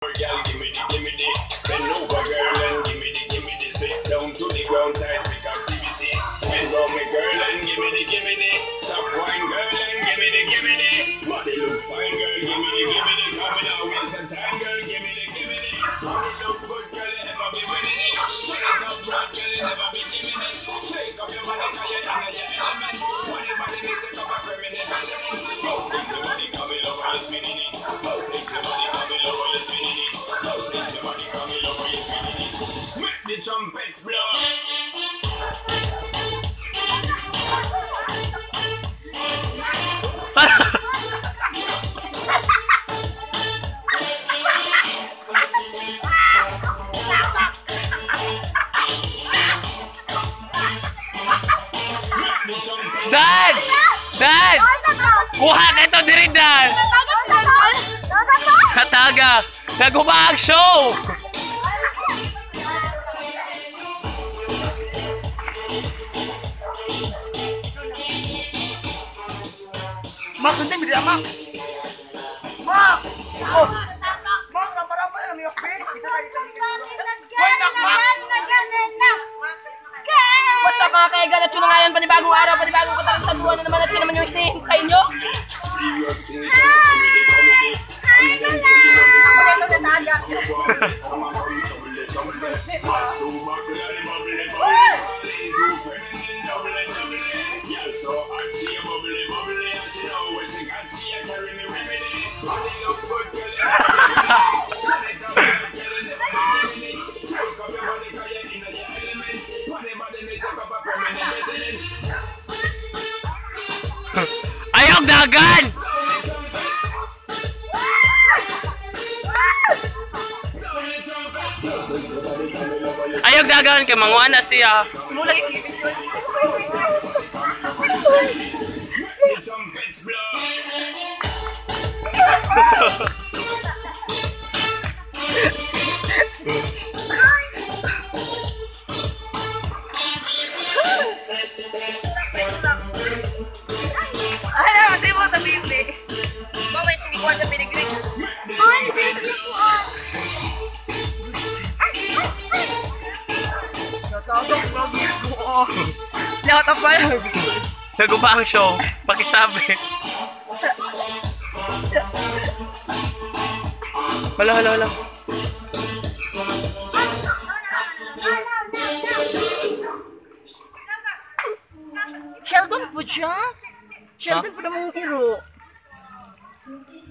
Girl, give me the. Bend over, girl, and give me the. Sit down to the ground, seismic activity. Bend down, me girl, and give me the. Top wine, girl, and give me the. Body look fine, girl, give me the. Coming out, waste some time, girl, give me the. Body look good, girl, you never be winning it. Shut it up, broad, girl, you never be giving it. Shake up your body, cause you're in your element. Body, me take up a permanent measurement. Don't take the money, coming over, you're spinning it. Don't take the money, coming over, you're spinning it. Don't take the money, coming over, you're spinning it. Make the trumpets blow. Dan! Dan! Kuha ka ito diri, Dan! Natagak! Nag-umaang show! Mak, nanti beli mak. Mak! Oh! Mak, rampa-rampa na namiyok, be! What's up mga kaigan at yun na ngayon, panibagong araw, panibagong katarantatuan na naman at sino naman yung hinihintay nyo? Ayaw dagan! Ayaw dagan kay manguha na siya. Lahat ang pala. Nag-uba ang show. Pakisabi. Hala. Sheldon po siya? Sheldon po na mong hero.